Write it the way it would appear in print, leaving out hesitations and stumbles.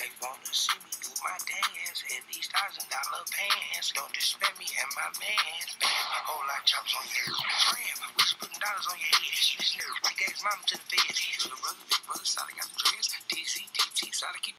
They wanna see me do my dance in these $1,000 pants. Don't disrespect me and my mans. A whole lot of chops on your head. We just putting dollars on your head. Listen, we gave his mama to the feds. Little brother, big brother, solid got the dreads. DC, DT, solid keep